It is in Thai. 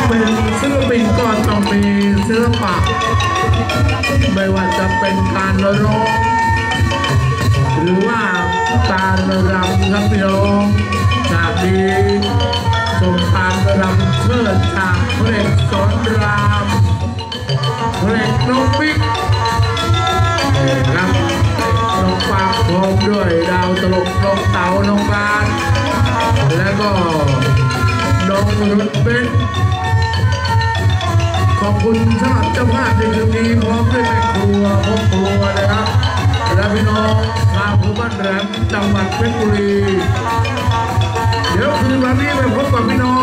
เป็นศิลปินก็ต้องมีศิลปะไม่ว่าจะเป็นการร้องหรือว่าการรำครับพี่น้องจากนี้ส่งการรำเชิดจากเพลงสอนรามเพลงน้องบิ๊กครับน้องปากพร้อมด้วยดาวตลกน้องเต๋าน้องบานและก็น้องรถเบนซ์ขอบคุณสำหรับเจ้าภาพในคืนนี้พร้อมด้วยแม่ครัวพ่อครัวนะครับและพี่น้องชาวอำเภอบ้านแหลมจังหวัดเพชรบุรีเดี๋ยวคืนวันนี้ไปพบกับพี่น้อง